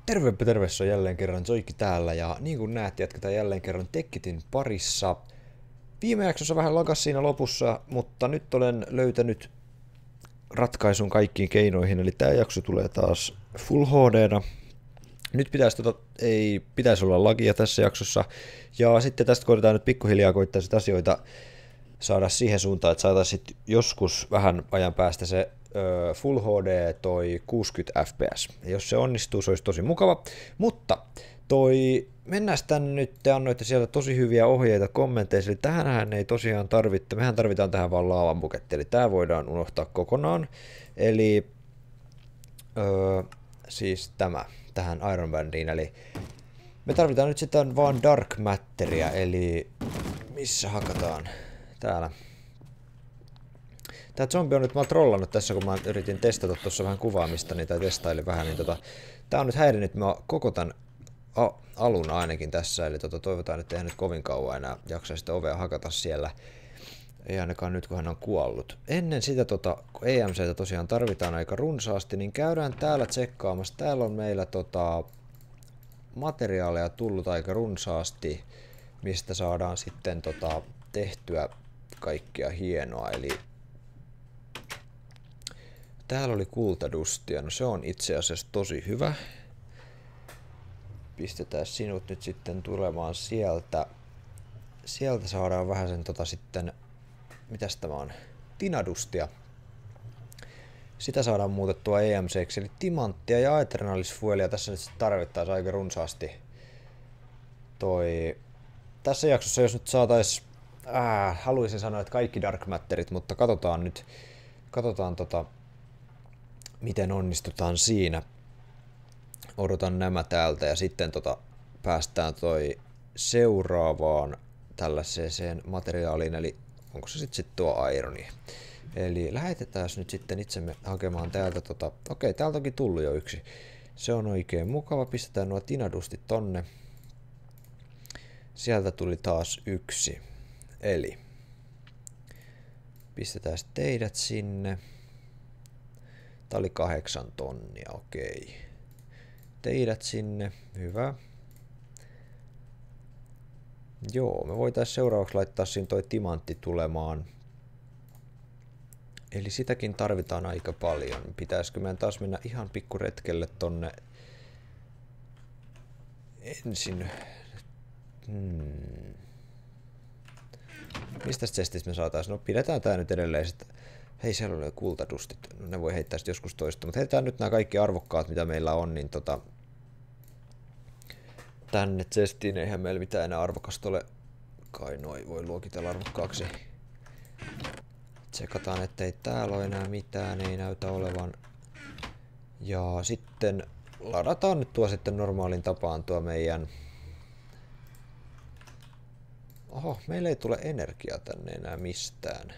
Tervepä terve, se on jälleen kerran Zoikki täällä ja niin kuin näet, jatketaan jälleen kerran Tekkitin parissa. Viime jaksossa vähän lakas siinä lopussa, mutta nyt olen löytänyt ratkaisun kaikkiin keinoihin, eli tämä jakso tulee taas Full HD:na. Nyt ei pitäisi olla lagia tässä jaksossa, ja sitten tästä koitetaan nyt pikkuhiljaa koittaa asioita saada siihen suuntaan, että saataisiin joskus vähän ajan päästä se Full HD toi 60 fps. Ja jos se onnistuu, se olisi tosi mukava. Mutta mennään tänne nyt, te annoitte sieltä tosi hyviä ohjeita kommenteissa, eli tähänhän ei tosiaan tarvitse, mehän tarvitaan tähän vaan laavanbuketti, eli tämä voidaan unohtaa kokonaan. Eli siis tähän Iron Bandiin, eli me tarvitaan nyt sitten vaan Dark Matteria, eli missä hakataan? Täällä. Tää zombi on nyt, mä oon trollannut tässä, kun mä yritin testata tuossa vähän kuvaamista, niin tai testailin vähän, niin tää on nyt häirinnyt mä koko tän alun ainakin tässä, eli toivotaan, että ei nyt kovin kauan enää jaksaa sitä ovea hakata siellä. Ei ainakaan nyt, kun hän on kuollut. Ennen sitä, kun EMCtä tosiaan tarvitaan aika runsaasti, niin käydään täällä tsekkaamassa. Täällä on meillä materiaaleja tullut aika runsaasti, mistä saadaan sitten tehtyä kaikkea hienoa. Eli täällä oli kultadustia, no se on itse asiassa tosi hyvä. Pistetään sinut nyt sitten tulemaan sieltä. Sieltä saadaan vähän sen sitten, mitäs tämä on? Tinadustia. Sitä saadaan muutettua EMC:ksi, eli timanttia ja Aeternalis Fuelia tässä nyt tarvittaisiin aika runsaasti. Tässä jaksossa, jos nyt saatais, haluaisin sanoa, että kaikki Dark Matterit, mutta katsotaan nyt, miten onnistutaan siinä. Odotan nämä täältä ja sitten päästään seuraavaan tällaiseen materiaaliin, eli onko se sitten tuo ironi. Eli lähetetään nyt sitten itsemme hakemaan täältä okei, täältä onkin tullut jo yksi. Se on oikein mukava, pistetään nuo tinadustit tonne. Sieltä tuli taas yksi. Eli pistetään teidät sinne. Tää oli 8 tonnia, okei. Teidät sinne, hyvä. Joo, me voitaisiin seuraavaksi laittaa siinä toi timantti tulemaan. Eli sitäkin tarvitaan aika paljon. Pitäisikö meidän taas mennä ihan pikkuretkelle tonne ensin? Mistä chestistä me saataisiin? No pidetään tää nyt edelleen. Hei, siellä oli kultadustit. No, ne voi heittää sitten joskus toista. Mutta heitetään nyt nämä kaikki arvokkaat, mitä meillä on, niin tänne chestiin. Eihän meillä mitään enää arvokasta ole. Kai noi voi luokitella arvokkaaksi. Tsekataan, ettei täällä ole enää mitään, ei näytä olevan. Ja sitten ladataan nyt tuo sitten normaalin tapaan tuo meidän. Oho, meillä ei tule energiaa tänne enää mistään.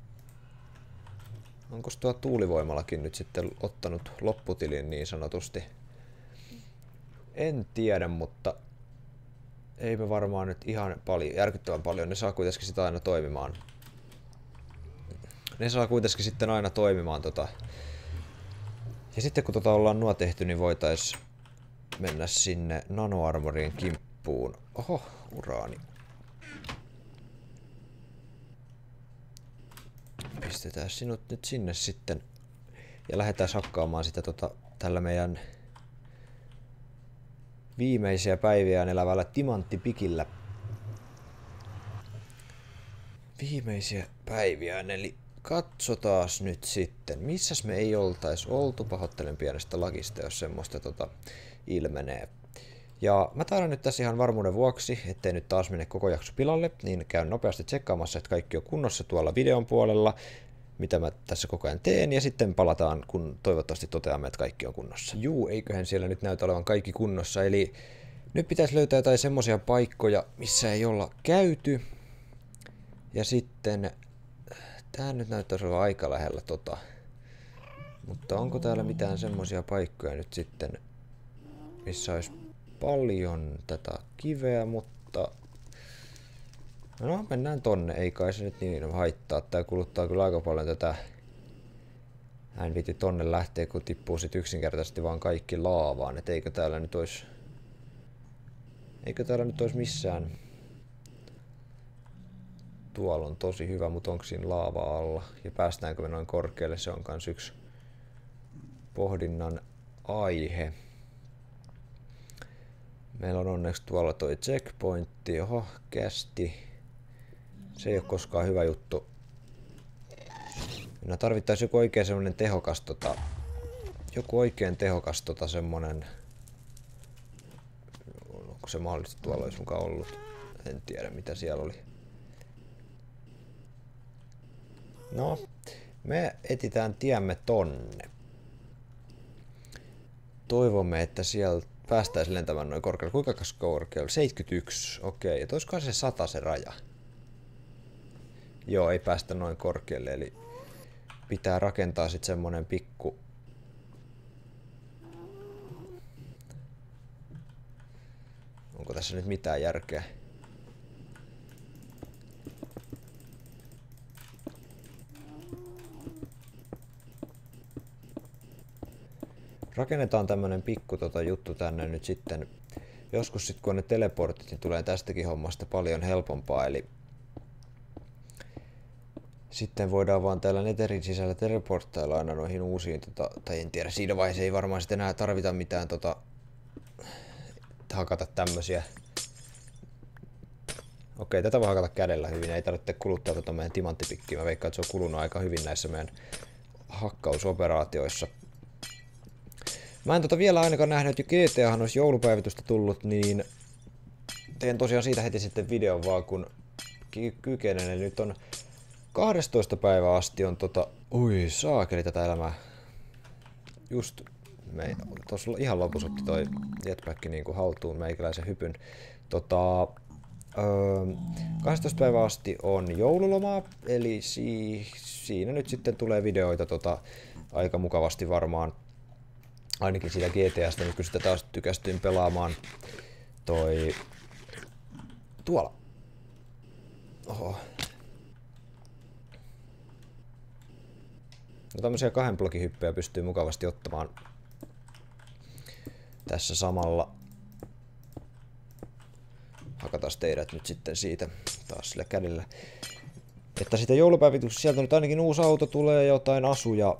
Onko tuo tuulivoimallakin nyt sitten ottanut lopputilin niin sanotusti? En tiedä, mutta ei me varmaan nyt ihan paljon, järkyttävän paljon. Ne saa kuitenkin sitä aina toimimaan. Ne saa kuitenkin sitten aina toimimaan Ja sitten kun ollaan nuo tehty, niin voitais mennä sinne nanoarmorien kimppuun. Oho, uraani. Pistetään sinut nyt sinne sitten. Ja lähdetään hakkaamaan sitä tällä meidän viimeisiä päiviään elävällä timanttipikillä. Viimeisiä päiviään, eli katsotaas nyt sitten. Missäs me ei oltais oltu, pahoittelen pienestä lagista, jos semmoista ilmenee. Ja mä taidan nyt tässä ihan varmuuden vuoksi, ettei nyt taas mene koko jakso pilalle, niin käyn nopeasti tsekkaamassa, että kaikki on kunnossa tuolla videon puolella, mitä mä tässä koko ajan teen, ja sitten palataan, kun toivottavasti toteamme, että kaikki on kunnossa. Juu, eiköhän siellä nyt näytä olevan kaikki kunnossa, eli nyt pitäisi löytää jotain semmosia paikkoja, missä ei olla käyty. Ja sitten, tää nyt näyttäisi olla aika lähellä Mutta onko täällä mitään semmosia paikkoja nyt sitten, missä olisi paljon tätä kiveä, mutta no mennään tonne, ei kai se nyt niin haittaa. Tää kuluttaa kyllä aika paljon tätä Hän viti tonne lähtee, kun tippuu sit yksinkertaisesti vaan kaikki laavaan. Et eikö täällä nyt ois... Eikö täällä nyt ois missään... Tuolla on tosi hyvä, mutta onko siinä laava alla? Ja päästäänkö me noin korkealle? Se on kans yksi pohdinnan aihe. Meillä on onneksi tuolla toi checkpointti. Oho, kästi. Se ei ole koskaan hyvä juttu. No tarvittaisiin joku oikein semmonen tehokas joku oikein tehokas semmonen... Onko se mahdollisesti tuolla olisi mukaan ollut? En tiedä mitä siellä oli. No, me etitään tiemme tonne. Toivomme, että siellä päästäisiin lentämään noin korkealle. Kuinka korkealle? 71. Okei, ja olisikohan se 100 se raja? Joo, ei päästä noin korkealle, eli pitää rakentaa sitten semmonen pikku... Onko tässä nyt mitään järkeä? Rakennetaan tämmönen pikku juttu tänne nyt sitten. Joskus sit kun on ne teleportit, niin tulee tästäkin hommasta paljon helpompaa, eli sitten voidaan vaan täällä Netherin sisällä teleporttailla aina noihin uusiin, tai en tiedä, siinä vaiheessa ei varmaan sitten enää tarvita mitään hakata tämmösiä. Okei, tätä voi hakata kädellä hyvin, ei tarvitse kuluttaa meidän timanttipikkiä. Mä veikkaan, että se on kulunut aika hyvin näissä meidän hakkausoperaatioissa. Mä en vielä ainakaan nähnyt, että jo GTAhan olisi joulupäivitystä tullut, niin teen tosiaan siitä heti sitten videon vaan, kun kykenen. Eli nyt on 12. päivä asti on ui saakeli tätä elämää. Just tuossa ihan lopussa otti toi jetpack niinku haltuun meikäläisen hypyn. 12. päivä asti on joululomaa, eli siinä nyt sitten tulee videoita aika mukavasti varmaan. Ainakin siitä GTAsta, nyt kun sitä taas tykästyin pelaamaan tuolla. Oho. No tämmösiä 2 blogin hyppyjä pystyy mukavasti ottamaan tässä samalla. Hakataan teidät nyt sitten siitä taas sillä kädellä. Että siitä joulupäivityksestä sieltä nyt ainakin uusi auto tulee ja jotain asuja.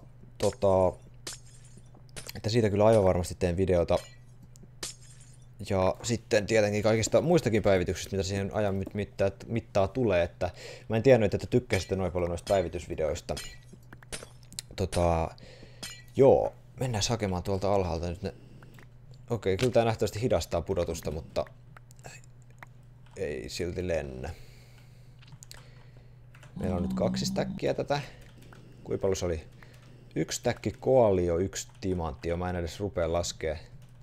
Että siitä kyllä aivan varmasti teen videota. Ja sitten tietenkin kaikista muistakin päivityksistä, mitä siihen ajan mittaa tulee. Että mä en tiennyt, että tykkäsitte noin paljon noista päivitysvideoista. Joo, mennään hakemaan tuolta alhaalta nyt ne. Okei, kyllä tää nähtävästi hidastaa pudotusta, mutta ei silti lennä. Meillä on nyt 2 stäkkiä tätä. Kuinka paljon se oli? 1 stäkki koalio, 1 timantti. Mä en edes rupea laskee.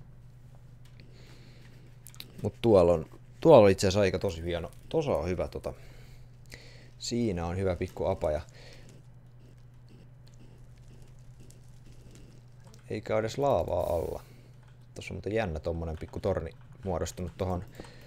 Mut tuolla on itse asiassa aika tosi hieno. Tosa on hyvä Siinä on hyvä pikku apaja. Eikä edes laavaa alla. Tossa on muuten jännä tommonen pikku torni muodostunut tohon.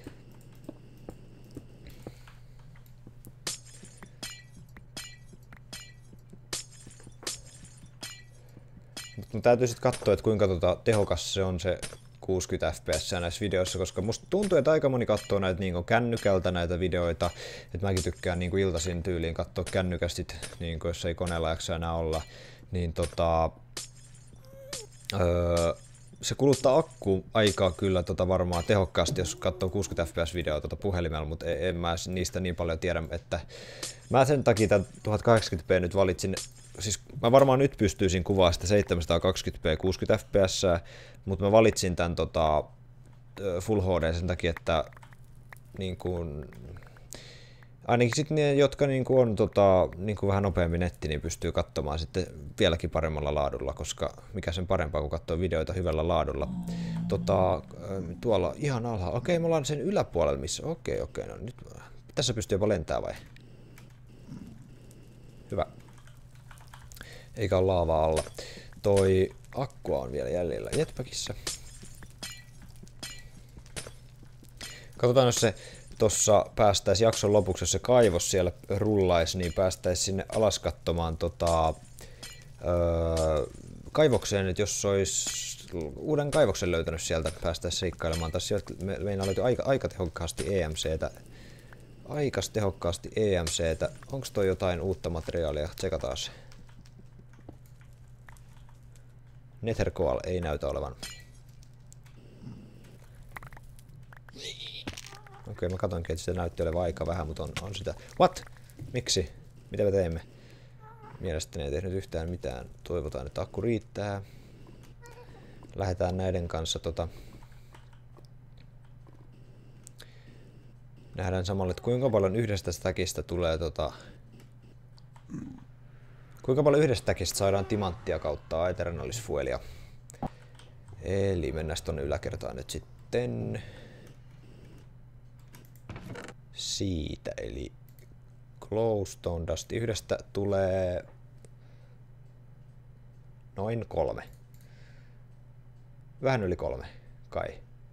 Mutta täytyy sitten katsoa, että kuinka tehokas se on se 60 fps näissä videoissa, koska musta tuntuu, että aika moni katsoo näitä niin kännykältä näitä videoita. Että mäkin tykkään niin iltaisin tyyliin katsoa kännykästi, niin jos ei koneella jaksa enää olla. Niin se kuluttaa akkuaikaa kyllä varmaan tehokkaasti, jos katsoo 60 fps videoa puhelimella, mutta en mä niistä niin paljon tiedä, että mä sen takia tämän 1080p nyt valitsin. Siis mä varmaan nyt pystyisin kuvaamaan sitä 720p 60 fps, mutta mä valitsin tämän Full HD sen takia, että niin kuin, ainakin sitten ne, jotka niin kuin on niin kuin vähän nopeammin netti, niin pystyy katsomaan sitten vieläkin paremmalla laadulla, koska mikä sen parempaa kuin katsoa videoita hyvällä laadulla. Tuolla ihan alhaalla. Okei, me ollaan sen yläpuolella, missä. Okei, no nyt tässä pystyy jopa lentämään vai? Hyvä. Eikä ole laavaa alla. Toi akkua on vielä jäljellä jetpackissa. Katsotaan, jos se tossa päästäisi jakson lopuksi, jos se kaivos siellä rullaisi, niin päästäisi sinne alas katsomaan kaivokseen, että jos olisi uuden kaivoksen löytänyt sieltä, päästäisiin seikkailemaan. Tässä sieltä meillä löytyy aika tehokkaasti EMCtä. Aikas tehokkaasti EMCtä. Onko toi jotain uutta materiaalia? Tsekataan se. Nether Coal ei näytä olevan. Okei, mä katonkin, että sitä näytti olevan aika vähän, mutta on sitä. What? Miksi? Mitä me teemme? Mielestäni ei tehnyt yhtään mitään. Toivotaan, että akku riittää. Lähdetään näiden kanssa nähdään samalla, että kuinka paljon yhdestä stackista tulee kuinka paljon yhdestä stackista saadaan timanttia kautta Eternallis Fuelia. Eli mennään tonne yläkertaan nyt sitten siitä, eli Glowstone Dust yhdestä tulee noin 3. Vähän yli 3, kai.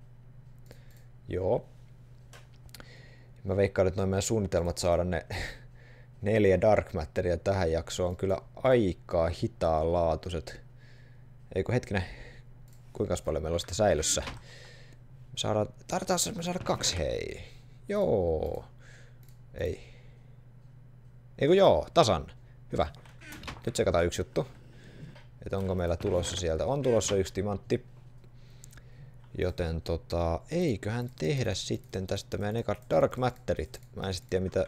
Joo. Mä veikkaan, että noin meidän suunnitelmat saada ne 4 Dark Matteria tähän jaksoon on kyllä aika hitaanlaatuiset. Eikö hetkinen, kuinka paljon meillä on sitä säilössä? Tarvitaan me saada 2, hei. Joo. Ei. Eikö joo, tasan. Hyvä. Nyt tsekataan yksi juttu. Että onko meillä tulossa sieltä. On tulossa 1 timantti. Joten eiköhän tehdä sitten tästä meidän ekat Dark Matterit. Mä en sit tiedä mitä...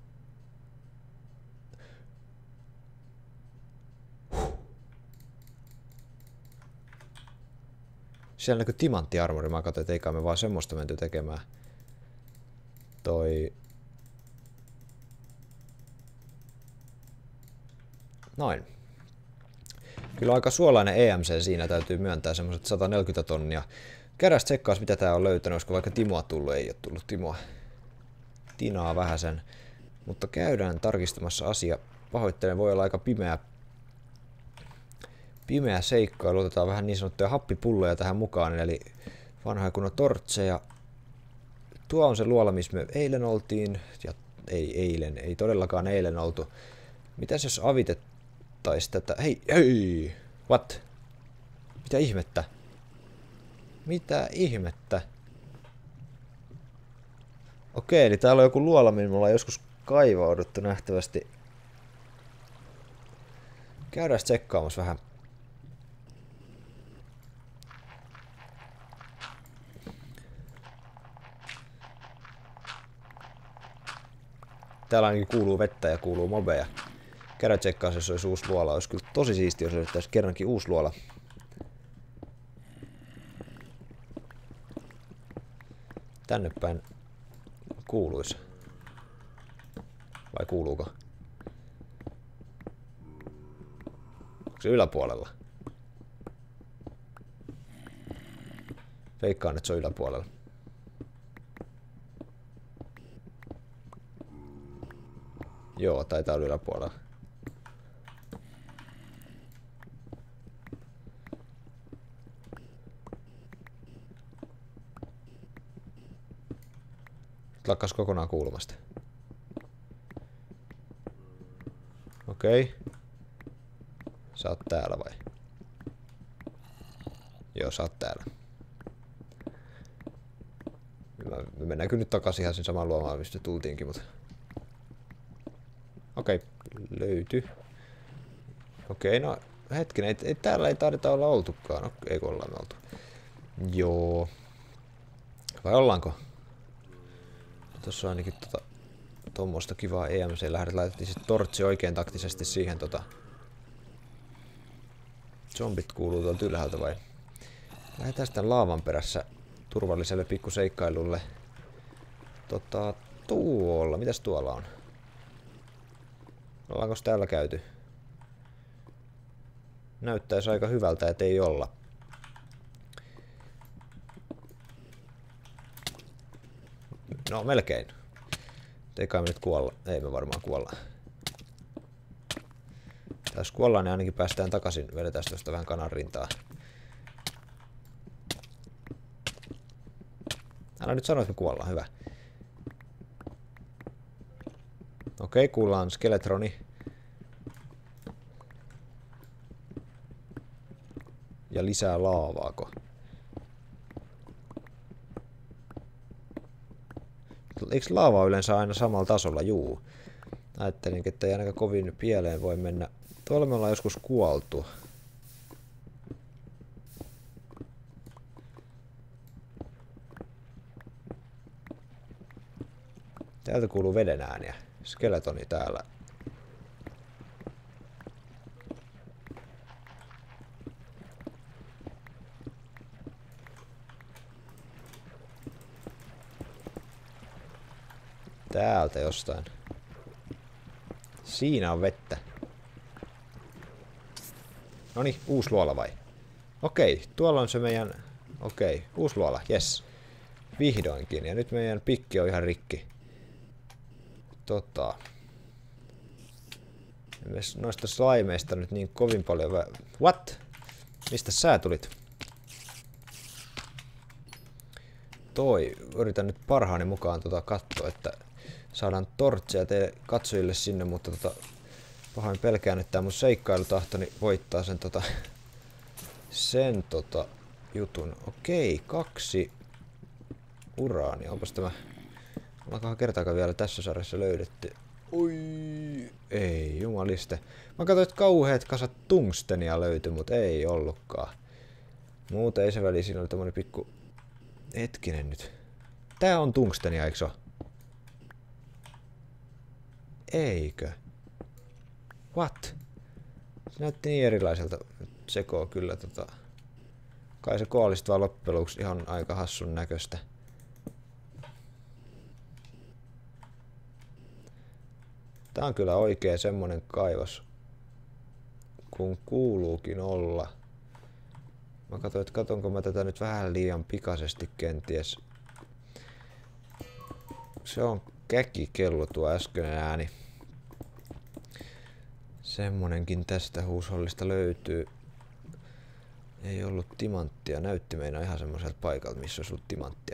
Siellä näkyy timanttiarmori. Mä katsoin, että eikä me vaan semmoista menty tekemään. Noin. Kyllä aika suolainen EMC siinä, täytyy myöntää, semmoiset 140 tonnia. Käydään tsekkaas mitä tää on löytänyt, olisiko vaikka Timoa tullut, ei oo tullut Timoa. Tinaa vähäsen. Mutta käydään tarkistamassa asia. Pahoittelen, voi olla aika pimeä seikkailu. Otetaan vähän niin sanottuja happipulloja tähän mukaan, eli vanhoja kunnon tortseja. Tuo on se luola, missä me eilen oltiin. Ja ei todellakaan eilen oltu. Mitäs jos avitettais tätä? Hei! What? Mitä ihmettä? Mitä ihmettä? Okei, eli täällä on joku luola, mihin me ollaan joskus kaivauduttu nähtävästi. Käydään tsekkaamassa vähän. Täällä ainakin kuuluu vettä ja kuuluu mobeja. Käydään tsekkaamassa, jos olisi uusi luola. Olisi kyllä tosi siistiä, jos löytäisi kerrankin uusi luola. Tänne päin kuuluisi. Vai kuuluuko? Onko se yläpuolella? Veikkaan, että se on yläpuolella. Joo, taitaa olla yläpuolella. Lakkas kokonaan kuulumasta. Okei. Sä oot täällä vai? Joo, sä oot täällä. Me mennään kyllä nyt takaisin ihan sen saman luomaan, mistä tultiinkin, mutta... Okei, löytyi. Okei, no hetkinen, täällä ei taideta olla oltukaan. Ei kun ollaan oltu. Joo. Vai ollaanko? Tuossa on ainakin tuommoista kivaa EMC-lähdet. Laitettiin sitten tortsi oikein taktisesti siihen Zombit kuuluu tuolta ylhäältä vai? Lähdetään sitten laavan perässä turvalliselle pikkuseikkailulle. Tuolla. Mitäs tuolla on? Ollaanko täällä käyty? Näyttäisi aika hyvältä, et ei olla. No melkein. Eikä me nyt kuolla. Ei me varmaan kuolla. Jos kuollaan, niin ainakin päästään takaisin. Vedetään tuosta vähän kanan rintaa. Älä nyt sano, että me kuollaan. Hyvä. Okei, kuullaan skeletroni. Ja lisää laavaako? Eikö laava yleensä aina samalla tasolla? Juu. Ajattelin, että ei ainakaan kovin pieleen voi mennä. Tuolla me ollaan joskus kuoltu. Täältä kuuluu veden ääniä. Skeletoni täällä. Täältä jostain. Siinä on vettä. Noniin, uusi luola vai? Okei, tuolla on se meidän... Okei, uusi luola, jes. Vihdoinkin, ja nyt meidän pikki on ihan rikki. Noista slimeista nyt niin kovin paljon... What? Mistä sä tulit? Yritän nyt parhaani mukaan katsoa, että saadaan tortseja teille katsojille sinne, mutta pahoin pelkään, että tää mun seikkailutahtoni voittaa sen jutun. Okei, 2 uraania. Onpas tämä... Ollaankohan kertaakaan vielä tässä sarjassa löydetty. Oi, ei jumaliste. Mä katsoin, että kauheat kasat tungstenia löytyi, mutta ei ollutkaan. Muuten ei se väli, siinä oli tämmönen pikku... Hetkinen nyt. Tää on tungstenia, eikö oo? Eikö? What? Se näytti niin erilaiselta. Sekoo kyllä Kai se koalista vaan loppujen lopuksi ihan aika hassun näköistä. Tää on kyllä oikein semmonen kaivos, kun kuuluukin olla. Mä katsoin, että katonko mä tätä nyt vähän liian pikaisesti kenties. Se on käkikello tuo äskeinen ääni. Semmonenkin tästä huushollista löytyy. Ei ollut timanttia. Näytti meinaa ihan semmoiselta paikalta, missä olisi ollut timanttia.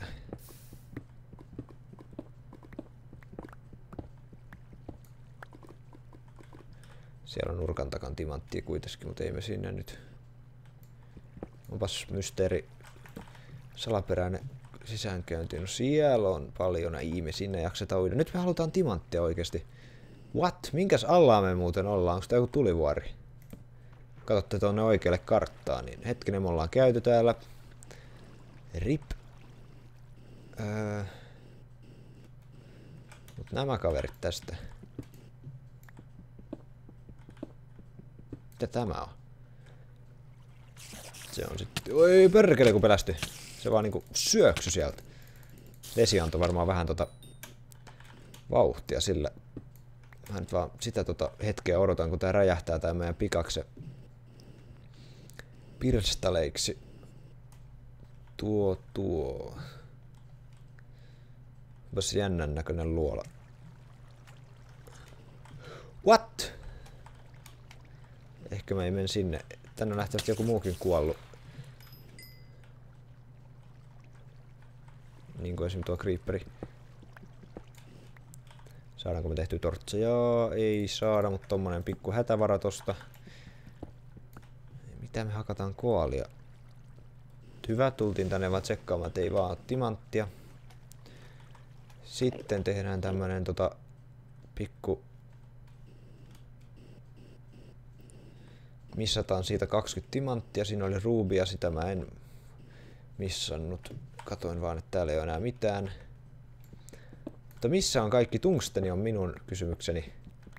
Siellä on nurkan takan timanttia kuitenkin, mutta ei me sinne nyt. Onpas mysteeri. Salaperäinen sisäänkäynti. No siellä on paljon. Ei me sinne jakseta uida. Nyt me halutaan timanttia oikeesti. What? Minkäs alla me muuten ollaan? Onko tää joku tulivuori? Katsotte tuonne oikealle karttaan, niin hetkinen me ollaan käyty täällä. RIP. Mut nämä kaverit tästä. Mitä tämä on? Se on sitten... Oi perkele kun pelästyi. Se vaan niinku syöksy sieltä. Vesi antoi varmaan vähän vauhtia sillä. Mä nyt vaan sitä hetkeä odotan, kun tää räjähtää tää meidän pikakse pirstaleiksi. Tuo. Onpas jännän näköinen luola. What? Ehkä mä ei mene sinne. Tänne on nähtävästi joku muukin kuollut. Niin kuin esim. Tuo creeperi. Saadaanko me tehtyä tortseja? Ei saada, mutta tommonen pikku hätävara tosta. Mitä me hakataan koalia? Hyvä, tultiin tänne vaan tsekkaamaan, että ei vaan ole timanttia. Sitten tehdään tämmönen pikku... Missataan siitä 20 timanttia. Siinä oli ruubia, sitä mä en missannut. Katoin vaan, että täällä ei ole enää mitään. Mutta missä on kaikki tungsteni on minun kysymykseni.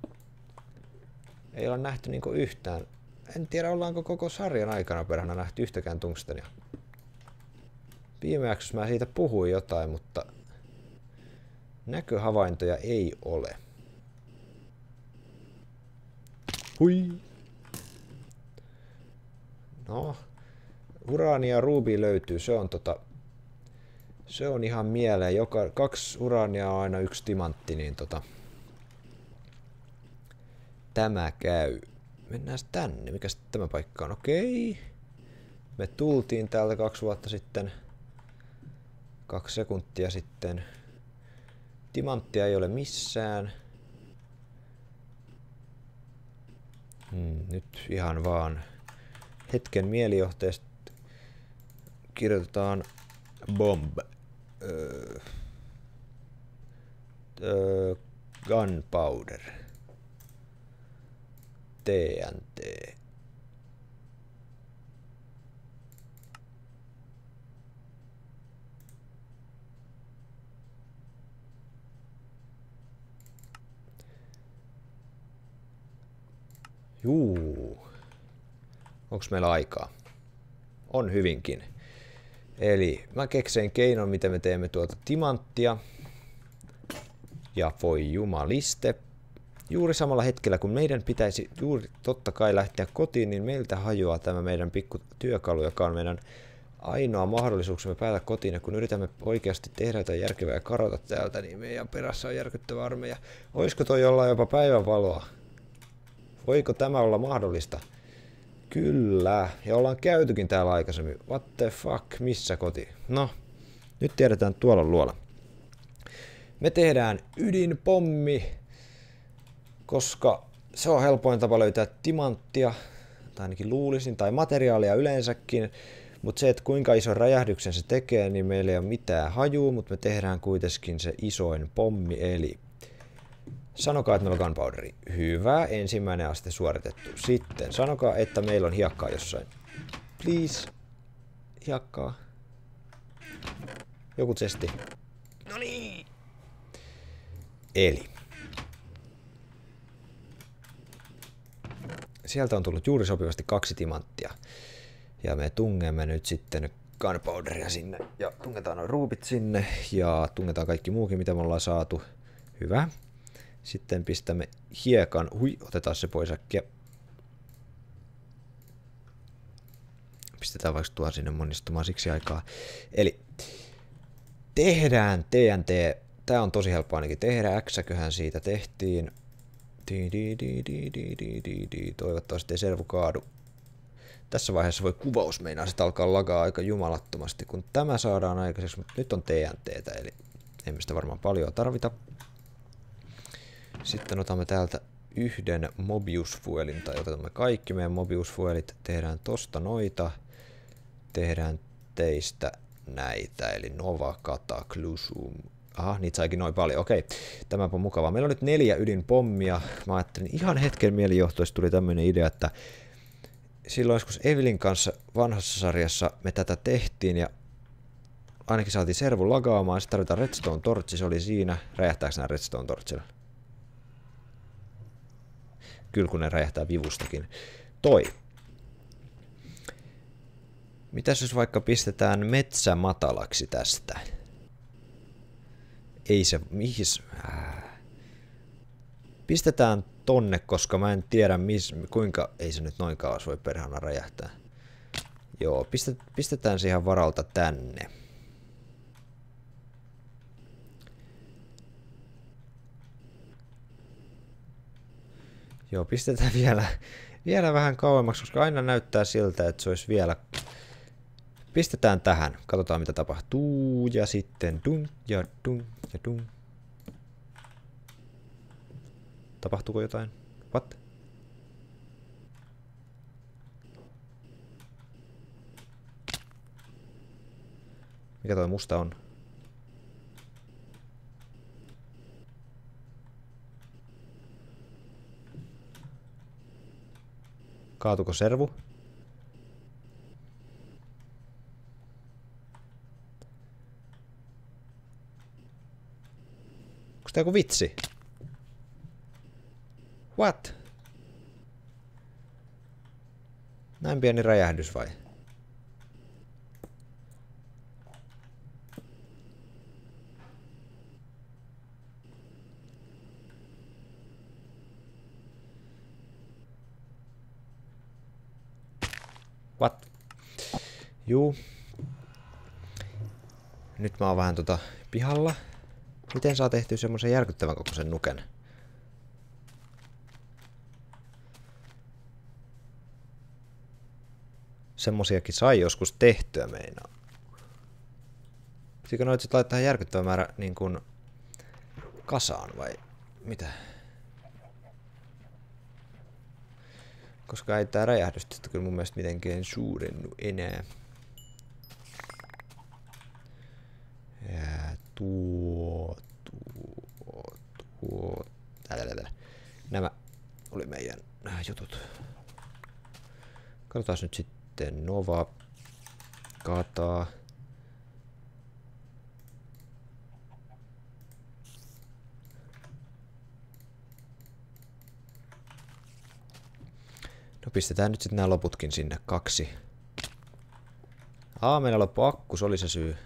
Ei olla nähty niinku yhtään. En tiedä, ollaanko koko sarjan aikana perhana nähty yhtäkään tungstenia. Viime jaksossa mä siitä puhuin jotain, mutta näköhavaintoja ei ole. Hui! No, uraania ja ruubi löytyy, se on se on ihan mieleen. 2 uraania on aina 1 timantti, niin tämä käy. Mennään tänne. Mikäs tämä paikka on? Okei. Me tultiin täältä 2 vuotta sitten. 2 sekuntia sitten. Timanttia ei ole missään. Nyt ihan vaan hetken mielijohteesta kirjoitetaan bomb. Gunpowder. TNT. Juu. Onks meillä aikaa? On hyvinkin. Eli mä keksin keinon, miten me teemme tuota timanttia. Ja voi jumaliste. Juuri samalla hetkellä, kun meidän pitäisi juuri totta kai lähteä kotiin, niin meiltä hajoaa tämä meidän pikku työkalu, joka on meidän ainoa mahdollisuus me päätä kotiin. Ja kun yritämme oikeasti tehdä jotain järkevää ja karota täältä, niin meidän perässä on järkyttävä armeija. Olisiko toi jollain jopa päivänvaloa? Voiko tämä olla mahdollista? Kyllä. Ja ollaan käytykin täällä aikaisemmin. What the fuck? Missä koti? No, nyt tiedetään, että tuolla on luola. Me tehdään ydinpommi, koska se on helpoin tapa löytää timanttia, tai ainakin luulisin, tai materiaalia yleensäkin. Mutta se, että kuinka ison räjähdyksen se tekee, niin meillä ei ole mitään hajua, mutta me tehdään kuitenkin se isoin pommi, eli sanokaa, että meillä on gunpowderi. Hyvä, ensimmäinen aste suoritettu. Sitten sanokaa, että meillä on hiekkaa jossain. Please. Hiekkaa. Joku chesti. No niin. Eli. Sieltä on tullut juuri sopivasti 2 timanttia. Ja me tungemme nyt sitten gunpowderia sinne. Ja tungetaan noin ruupit sinne. Ja tungetaan kaikki muukin, mitä me ollaan saatu. Hyvä. Sitten pistämme hiekan. Hui, otetaan se pois äkkiä. Pistetään vaikka tuo sinne monistumaan siksi aikaa. Eli tehdään TNT. Tää on tosi helppo ainakin tehdä. X-köhän siitä tehtiin. Toivottavasti ei servu kaadu. Tässä vaiheessa voi kuvaus meinaa sitä alkaa lagaa aika jumalattomasti, kun tämä saadaan aikaiseksi, mutta nyt on TNTtä, eli emme sitä varmaan paljon tarvita. Sitten otamme täältä yhden Mobius Fuelin, tai otamme kaikki meidän Mobius Fuelit, tehdään tosta noita, tehdään teistä näitä, eli Nova Cataclysm. Aha, niitä saikin noin paljon. Okei, tämäpä on mukavaa. Meillä on nyt 4 ydinpommia. Mä ajattelin ihan hetken mielijohtoisesti tuli tämmöinen idea, että silloin joskus Evelyn kanssa vanhassa sarjassa me tätä tehtiin ja ainakin saatiin servun lagaamaan. Sitten tarvitaan redstone torchi, se oli siinä. Räjähtääkö nämä redstone torchilla? Kyllä kun ne räjähtää vivustakin. Toi. Mitäs jos vaikka pistetään metsä matalaksi tästä? Ei se, mihin... Pistetään tonne, koska mä en tiedä kuinka... Ei se nyt noin kauas voi perhana räjähtää. Joo, pistetään siihen varalta tänne. Joo, pistetään vielä vähän kauemmaksi, koska aina näyttää siltä, että se olisi vielä... Pistetään tähän. Katsotaan mitä tapahtuu. Ja sitten dun ja dun ja dun. Tapahtuuko jotain? What? Mikä toi musta on? Kaatuko servu? Onko tää joku vitsi? What? Näin pieni räjähdys vai? What? Juu. Nyt mä oon vähän pihalla. Miten saa tehtyä semmoisen järkyttävän kokoisen nuken? Semmosiakin sai joskus tehtyä meinaa. Pitikö noit sit laittaa järkyttävä määrä niin kuin kasaan vai mitä? Koska ei tää räjähdys kyllä mun mielestä mitenkään suurennu enää. Nämä oli meidän jutut. Katsotaan nyt sitten Nova, Kata. No pistetään nyt sitten nämä loputkin sinne 2. Meillä loppu akku, se oli se syy.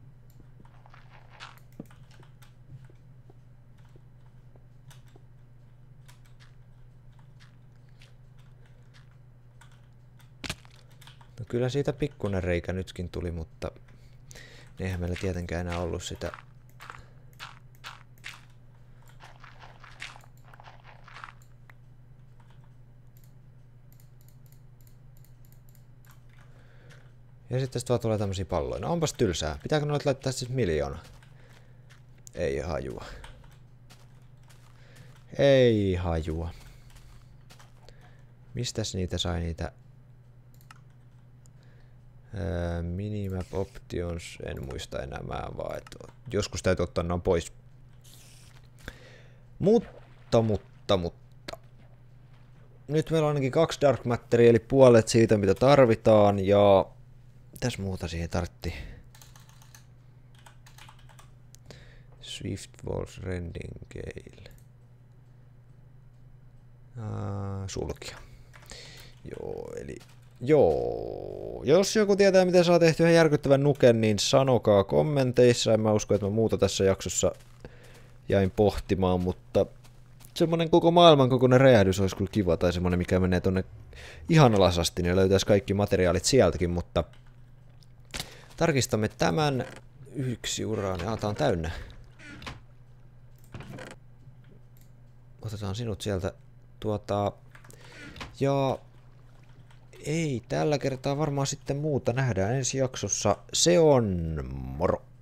No kyllä siitä pikkuinen reikä nytkin tuli, mutta eihän meillä tietenkään enää ollut sitä. Ja sitten tästä vaan tulee tämmösiä palloja. No onpas tylsää. Pitääkö noita laittaa siis 1 000 000? Ei hajua. Ei hajua. Mistäs niitä sai niitä? Minimap options, en muista enää, vaan joskus täytyy ottaa nämä pois. Mutta. Nyt meillä on ainakin 2 Dark Matteria, eli puolet siitä mitä tarvitaan, ja mitäs muuta siihen tartti? Swift Walls Rendingale. Sulkia. Jos joku tietää, miten saa tehtyä ihan järkyttävän nuken, niin sanokaa kommenteissa. En mä usko, että mä muuta tässä jaksossa jäin pohtimaan, mutta semmonen koko maailman kokoinen räjähdys olisi kyllä kiva, tai semmonen, mikä menee tonne ihan alas asti, niin löytäisi kaikki materiaalit sieltäkin, mutta tarkistamme tämän 1 uraani. Tää on täynnä. Otetaan sinut sieltä ja ei tällä kertaa varmaan sitten muuta nähdään ensi jaksossa. Se on moro!